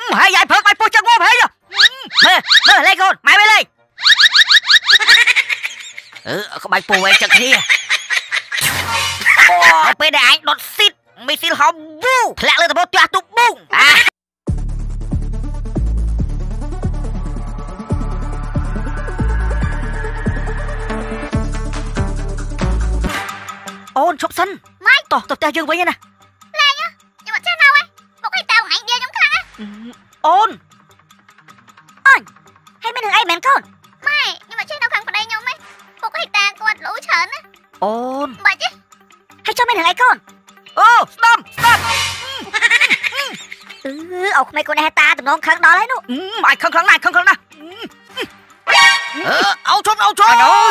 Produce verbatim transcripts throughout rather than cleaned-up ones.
hai dài phớt mày bố chân ngô thế nhở mơ mơ lên con mày mới lên ừ có mày bố ấy chân kia oh bây giờ anh đột xít mày xin hòm bu lạc lên tao bố tua tụ bung à ôn chụp sân mai tỏ tập ta dương với nha nè là nhá nhưng mà chết nào ấy bố cái tao hạnh đi giống khác á ôn ôn hay mấy đứa ấy mến con mai nhưng mà chết nào khăn vào đây nhau mấy bố cái ta quạt lũ chớn á ôn bà chứ hay cho mấy đứa ấy con ô stop stop ừ ốc mấy con này ta tụi nó khăn đó lấy nó ừ mày khăn khăn này khăn khăn này ừ ấu chốt ấu chốt mày ơi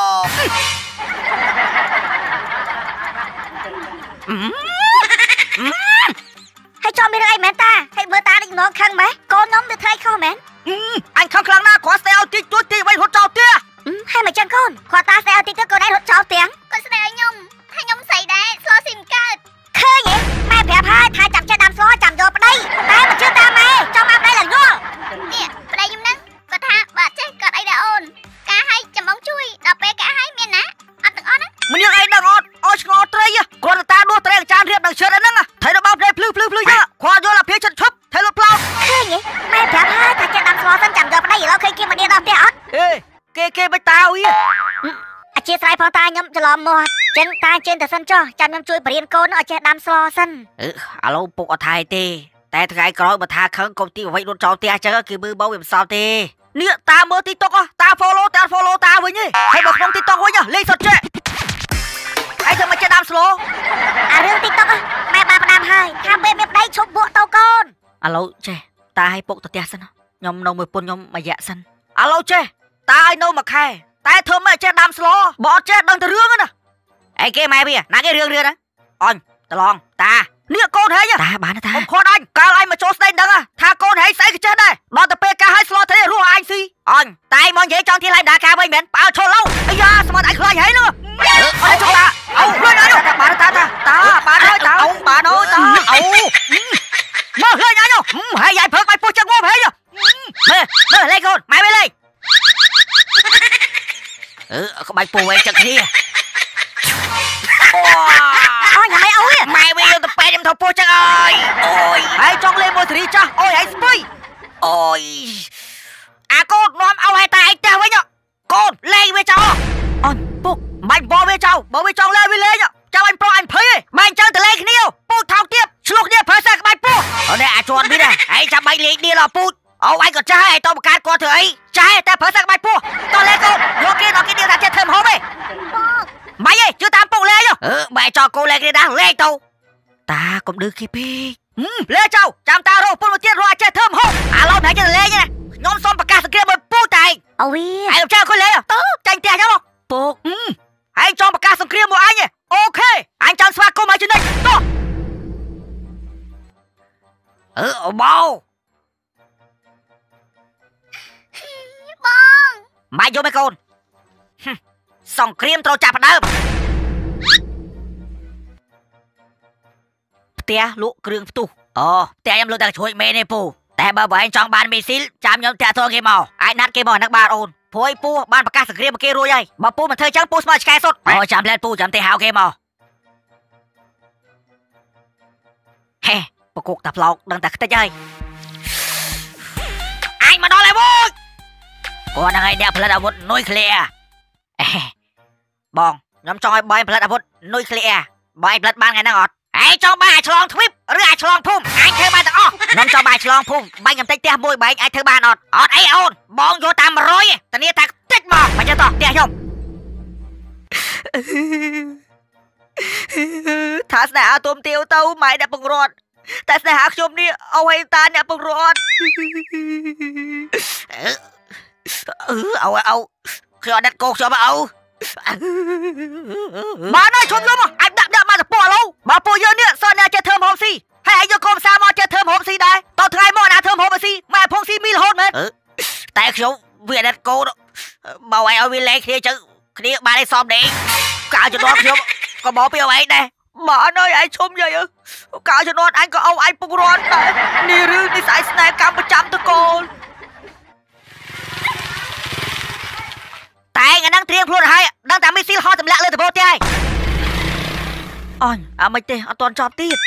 hay cho mấy đứa ấy mến ta hay bữa ta định nó khăn mấy con nhóm được thấy không mến anh khăn khăn na khóa xe tí túi tí vậy hốt trao tia hay mà chân con khóa ta xe tí tức con ấy hốt trao tiếng con sẽ này nhung hay nhung xảy đá xóa xìm cát khơi vậy mẹ phép hai thai chậm chơi đám xóa chậm vô vào đây mẹ mà chưa ta mẹ trong áp đây là ngô nè vào đây nhung nắng có tha bà chết cọt ấy đã ôn cả hai chậm bóng chui đập bé cả hai miền ná ăn từng on á mình như ai đang on ôi ngọt tây á còn ta đua tây chan riệp đằng chơi đấy nè thấy nó bao đây plư plư plư nhá khoa vô là phía chân chớp thấy nó plau khơi vậy mẹ phép hai thai chơi đám xóa chậm vô vào đây lo khơi kia mà đi đập té ê kê kê với tao ý à chia sẻ phong ta nhắm cho lòm mò trên ta trên tờ sân cho chăm nhắm chui bền cô nó ở trên đám xlo sân ừ alo bụng ở thai têแต่ថ្ងៃក្រោយបើថាខឹងកុំទីអ្វីដុតចោលផ្ទះអញ្ចឹងគឺមើលបោវាមិនសល់ទេនេះតាមើល TikTok តា follow តា follow តាវិញឯងហើយបើក្នុង TikTok វិញលេងសុតចេះហើយធ្វើមកចេះដាំ slow អារឿង TikTok ម៉ែបានផ្ដាំហើយថាពេលមានប្តីឈប់បក់តោកូនឥឡូវចេះតាឲ្យពុកទៅផ្ទះសិនខ្ញុំនៅមួយពុនខ្ញុំមួយរយៈសិនឥឡូវចេះតាឲ្យនៅមួយខែតែធ្វើមកចេះដាំ slow បើអត់ចេះដឹងទៅរឿងណាអីគេម៉ែវាណាគេរឿងរឿងណាអញតឡងតានេះកូនហេងតាបានតាខ្ញុំខត់អញកាលអញមកចូលស្ដីដឹងថាកូនហេងស្អីក៏ចេះដែរដល់ទៅពេលកាឲ្យស្លោទេរស់អញស៊ីអញតែមកនិយាយចង់ទីឡៃដាកាវិញមែនបើឈរឡូអាយ៉ាស្មាត់អញខ្លាចហេងនោះអញចូលតាអោខ្លួនអញបានតាតាតាបានហើយតាអូបានហើយតាអូមកលេងអញហើយយាយព្រឹកបាយពោះចឹងមកហេងមើលមើលលេងកូនម៉ែមិនលេងអឺក្បាច់ពោះឯងចឹងគ្នាអូយម៉ែអូយម៉ែវាយកទៅពេទ្យខ្ញុំទៅពោះចឹងអើយអូយហើយចង់លេងមួយសេរីចាស់អូយហើយស្ពៃអូយអាកូននាំឲ្យហើយតែឯងផ្ទះវិញកូនលេងវាចោលអញពុកមិនបោវាចោលបើវាចង់លេងវាលេងចាំអញប្រុសអញភ័យម៉ែអញ្ចឹងទៅលេងគ្នាពូថោកទៀតឆ្លុះគ្នាប្រើសាក្បាច់ពោះអូនេះអាជន់នេះហើយចាំបាច់លេងឌីលអពូចអូឯងក៏ចាស់ហើយតបកាតគាត់ធ្វើអីចាស់តែប្រើសាក្បាច់ពោះតលេងកូនយកគេដល់គេឌីលថាចេះធ្វើម្ហូបឯងម៉េចឯងជឿតាមពុកលេងអឺម៉ែចោលកូនលេងគ្នាដែរលេងទៅតាកុំឌឺគេពេកលេងចោលចាំតារស់ពុនមកទៀតរស់អាចចេះធ្វើម្ហូបអាឡូវណែចេះលេងណាខ្ញុំសុំប្រកាសសង្គ្រាមមួយពូតែឯងអូយឯងចៅកូនលេងទៅចាញ់ផ្ទះចាំមកពុកឯងចង់ប្រកាសសង្គ្រាមមួយអញអូខេអញចង់ស្វាគមន៍ឲ្យចំណេញទៅអឺអូបោបងម៉ែយកមកកូនសង្គ្រាមត្រូវចាប់ផ្ដើមផ្ទះលក់គ្រឿងផ្ទុះអូផ្ទះខ្ញុំលក់តែជួយមេនេះពូតែបើបើឯងចង់បានមីស៊ីលចាំខ្ញុំតាក់ទងគេមកអាចណាត់គេមកអានឹងបានអូនព្រួយពូបានប្រកាសសង្គ្រាមមកគេរួចហើយបើពូមិនធ្វើចឹងពូស្មើឆ្កែសុទ្ធអូចាំលែនពូចាំទេហៅគេមកហេប្រកុកតាផ្លោកដឹងតែខ្ទេចហើយអញមកដល់ហើយពូគាត់នឹងឲ្យអ្នកផលិតអាវុធនុយក្លេអ៊ែរបងខ្ញុំចង់ឲ្យបាយផលិតអាវុធនុយក្លេអ៊ែរបាយផលិតបានថ្ងៃហ្នឹងអត់ឯងចង់បាយអាចឆ្លងទ្វីបឬអាចឆ្លងភូមិអញធ្វើបានទាំងអស់ខ្ញុំចង់បាយឆ្លងភូមិបាញ់ខ្ញុំតិចផ្ទះមួយបែកអាចធ្វើបានអត់អត់អីអូនបងយកតាម100ឯងតានីថាតិចមកមកចុះតោះផ្ទះខ្ញុំថាស្នេហាទុំទាវទៅម៉ែអ្នកពង្រត់តែស្នេហាខ្ញុំនេះអូឲ្យតាអ្នកពង្រត់អឺអូអូខ្ញុំអត់កោខ្ញុំអូបានហើយជុំយកមកអាចដាក់ដាក់មកទៅពោះឥឡូវបើពោះយើងនេះសនអ្នកចេះធ្វើម្ហូបស៊ីហើយឯងយកកូនផ្សារមកចេះធ្វើម្ហូបស៊ីដែរតោះថ្ងៃមកណាធ្វើម្ហូបស៊ីម៉ែផងស៊ីមីរហូតមែនតែខ្ញុំវាអត់កោបើឲ្យឲ្យវាលេងគ្នាចឹងគ្នាបានឲ្យសមដេកកាលជំនាន់ខ្ញុំក៏មកពីអីដែរបានហើយឯងជុំយាយកាលជំនាន់អញក៏អូអញពុករត់ដែរនេះរឿងនិស័យស្នេហ៍កម្មអូនអាមិនទេអត់ទាន់ចប់ទៀត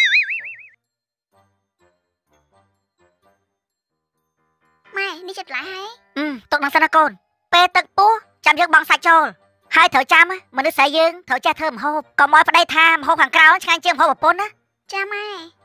ម៉ែនេះចិត្តឡាហើយអឺទុកនឹងសិនណាកូនពេលទឹកពោះចាំយើងបងសាច់ចូលហើយត្រូវចាំមនុស្សស្រីយើងត្រូវចេះធ្វើម្ហូបកុំឲ្យប្តីថាម្ហូបខាងក្រៅឆ្ងាញ់ជាងម្ហូបប្រពន្ធណាចាម៉ែ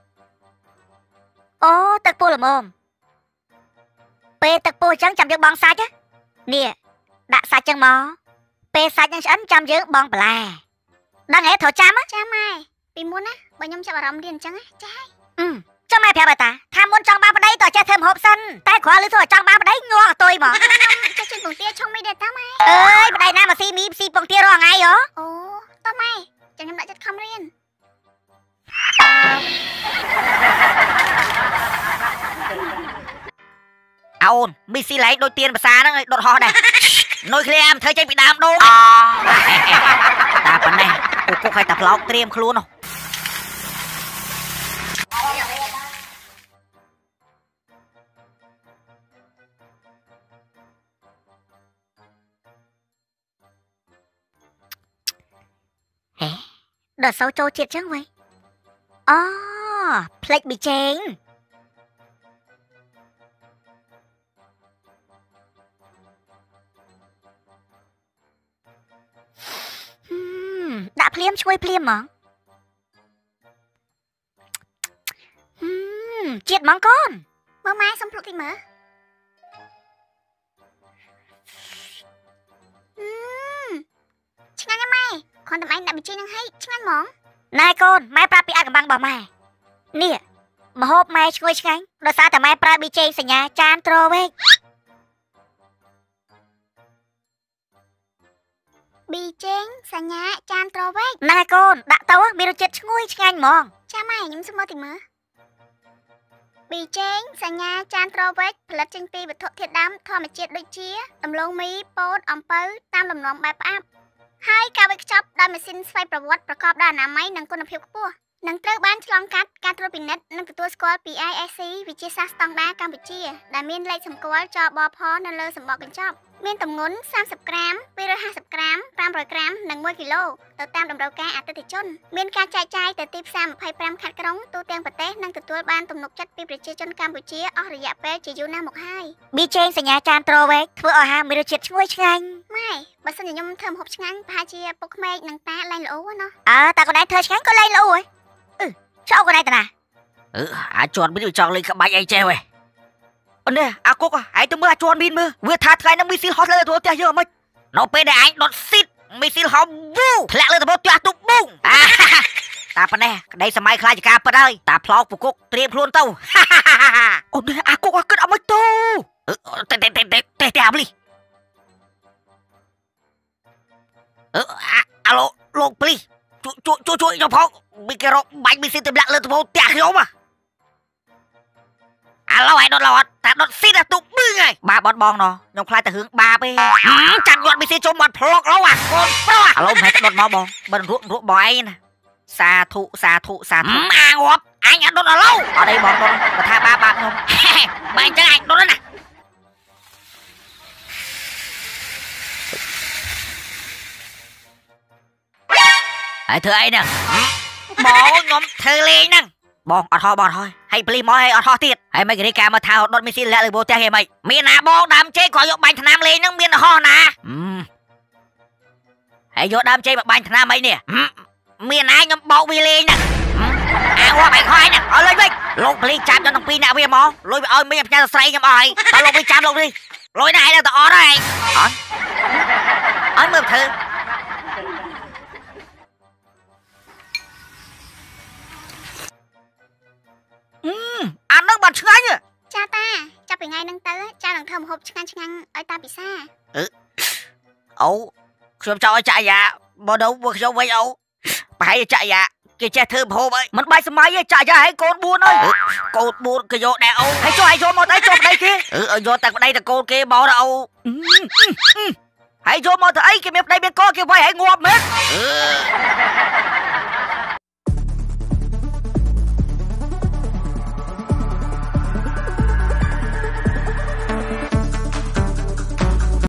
អូទឹកពោះល្មមពេលទឹកពោះអញ្ចឹងចាំយើងបងសាច់ណានេះដាក់សាច់ចឹងមកពេលសាច់នឹងឆ្អិនចាំយើងបងបន្លែដឹងហ៎ត្រូវចាំចាម៉ែពីមុនណាបើខ្ញុំចាប់អារម្មណ៍រៀនអញ្ចឹងចាអឺចាំម៉ែប្រាប់តាថាមុនចង់បានប្តីតើចេះធ្វើម្ហូបសិនតែគ្រាន់ឮថាចង់បានប្តីងល់អតុយមកខ្ញុំចេះជិះពងទាឆុងមីដែរតាម៉ែអើយប្តីណាមកស៊ីមីស៊ីពងទារាល់ថ្ងៃហ៎អូតោះម៉ែចាំខ្ញុំដាក់ចិត្តខំរៀនអូនមីស៊ីឡៃដូចទៀនភាសាហ្នឹងឲ្យដុតហោះដែរនុយឃ្លាមធ្វើចេញពីដើមដូងតាប៉ុណ្ណេះពូគុកឲ្យតាប្លោកត្រៀមខ្លួននោះហេដល់សូវចូលជាតិចឹងវិញអូផ្លេចប៊ីចេងដាក់ភ្លាមឈ្ងុយភ្លាមហ្មងជាតិហ្មងកូនមើលម៉ែសុំភ្លុកតិចមើលឆ្ងាញ់ណាស់ម៉ែគ្រាន់តែម៉ែដាក់ប៊ីចេងនឹងឲ្យឆ្ងាញ់ហ្មងណែកូនម៉ែប្រាប់ពីអាកំបាំងរបស់ម៉ែនេះម្ហូបម៉ែឈ្ងុយឆ្ងាញ់ដោយសារតែម៉ែប្រើប៊ីចេងសញ្ញាចានត្រវែកប៊ីចេងសញ្ញាចានត្រវែកណែកូនដាក់ទៅមានរសជាតិឈ្ងុយឆ្ងាញ់ហ្មងចាម៉ែខ្ញុំសុំមើលតិចមើលប៊ីចេងសញ្ញាចានត្រវែកផលិតចេញពីវត្ថុធាតុដើមធម្មជាតិដូចជាដំឡូងមីពោតអំពៅតាមលំនាំបែបផ្អាប់ហើយការវេចខ្ចប់ដោយម៉ាស៊ីនស្វ័យប្រវត្តិប្រកបដោយអនាម័យនិងគុណភាពខ្ពស់នឹងត្រូវបានឆ្លងកាត់ការត្រួតពិនិត្យនិងទទួលស្គាល់ពី I S C វិទ្យាសាស្ត្រស្តង់ដារកម្ពុជាដែលមានលេខសម្គាល់ចបផនៅលើសម្បកកញ្ចប់មានទម្ងន់សាមសិបក្រាមពីររយហាសិបក្រាមប្រាំរយក្រាមនិងមួយគីឡូទៅតាមតម្រូវការអតិថិជនមានការចែកចាយទៅទីផ្សារម្ភៃប្រាំខេត្តក្រុងទូទាំងប្រទេសនិងទទួលបានទំនុកចិត្តពីប្រជាជនកម្ពុជាអស់រយៈពេលជាយូរណាស់មកហើយប៊ីចេងសញ្ញាចានត្រវែកធ្វើឲ្យអាហារមានរសជាតិឈ្ងុយឆ្ងាញ់ម៉ែបើសិនជាខ្ញុំធ្វើម្ហូបឆ្ងាញ់ប្រហែលជាពុកក្មេកនិងតាលែងល្អណាអើតាកូនឯងធ្វើឆ្ងាញ់ក៏លែងល្អហ៎អឺចោលកូនឯងតាណាអឺអាចជន់មីនចង់លេងក្បាច់អីចេះហ៎អូននេះអាគុកឯងទៅមើលអាជន់មីនមើលវាថាថ្ងៃហ្នឹងមីស៊ីលហោះលើទៅផ្ទះយើងអមិននៅពេលដែលឯងដុតស៊ីតមីស៊ីលហោះវូធ្លាក់លើទៅផ្ទះទុបប៊ូងតាប៉ុណ្ណេះក្តីសម័យខ្លាចការពិតហើយតាផ្លោកពូគុកត្រៀមខ្លួនទៅអូននេះអាគុកគិតអមិនទៅតែតែតែតែតែអាប់លីអឺអាឡូលោកព្លីជួយជួយជួយខ្ញុំផងមីគេរកបាច់មីស៊ីទៅលាក់លើទៅផ្ទះខ្ញុំហ៎អាឡូឯដុតឡត់តែដុតស៊ីតទុបប៊ឺហើយបាបត់បងណោះខ្ញុំខ្លាចតែរឿងបាបទេចាំយត់មីស៊ីជុំបាត់ផ្លុកឡូអាកូនប្រុសអាឡូមិនដុតមកបងមិនរក់រក់បងឯងណាសាធុសាធុសាធុអាងាប់អញអត់ដុតអាឡូអត់អីបងដុតបើថាបាបបាបខ្ញុំបើអញ្ចឹងអញដុតណាហើយធ្វើអីហ្នឹងបងខ្ញុំធ្វើលេងហ្នឹងបងអត់ហោះបងអត់ហោះហើយព្លីមកហើយអត់ហោះទៀតហើយមិនគេការមកថាដុតមីស៊ីលាក់លើបោផ្ទះគេមិនមានណាបងដើមជេកគាត់យកបាញ់ថ្នាំលេងហ្នឹងមានហោះណាហើយយកដើមជេកមកបាញ់ថ្នាំអីនេះមានណាខ្ញុំបោកវាលេងហ្នឹងអាវបែកហើយណាអត់លុយវិញលោកព្លីចាប់យកទាំងពីរអ្នកវាមកលុយវាឲ្យមីផ្ញើស្រីខ្ញុំអស់ហើយតើលោកព្លីចាប់លោកនេះលុយណាឯងទៅអត់ហើយអត់អត់មើលធ្វើអឺអានឹងបាត់ឆ្ងាញ់ចាតាចាប់ពីថ្ងៃហ្នឹងទៅចានឹងធ្វើម្ហូបឆ្ងាញ់ឆ្ងាញ់ឲ្យតាពិសាអឺអូខ្ញុំចង់ឲ្យចាក់យ៉ាបើđâuពួកខ្ញុំវិញអូប្រហែលចាក់យ៉ាគេចេះធ្វើម្ហូបអីមិនបាច់សម័យទេចាក់យ៉ាឲ្យកូនបួនអើយកូនបួនគេយកដែរអូហើយចុះឲ្យយកមកទៅចុះប្តីគេអឺយកតែប្តីតែកូនគេមកដល់អូហើយយកមកទៅអីគេមានប្តីមានកូនគេវាយឲ្យងាប់មែនអឺ